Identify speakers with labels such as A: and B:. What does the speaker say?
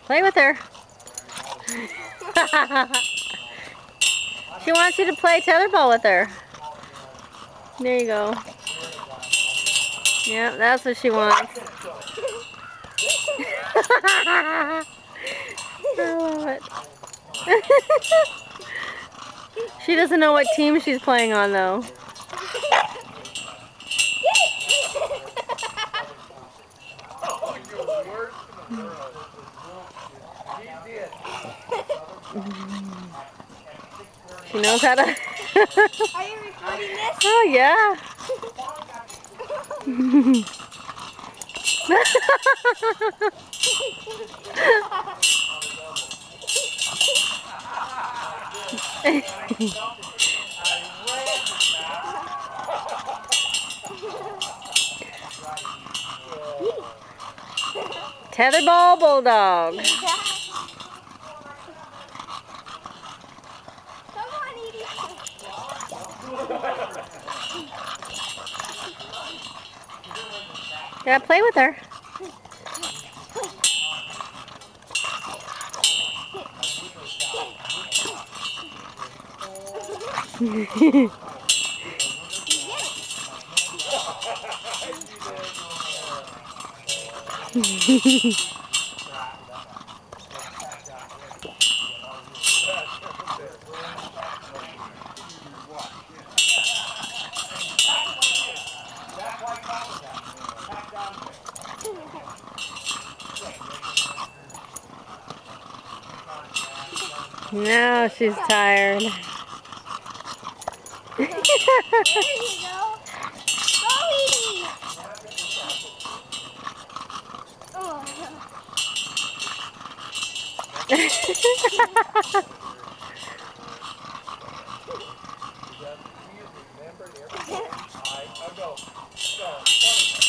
A: Play with her. She wants you to play tetherball with her. There you go. Yeah, that's what she wants. I love it. She doesn't know what team she's playing on, though. She knows how to.
B: Are you recording this?
A: Oh, yeah. Tetherball Bulldog.
B: Come on, Edie.
A: Yeah, play with her. Now she's tired.
B: There you go. Go, Edie. Oh.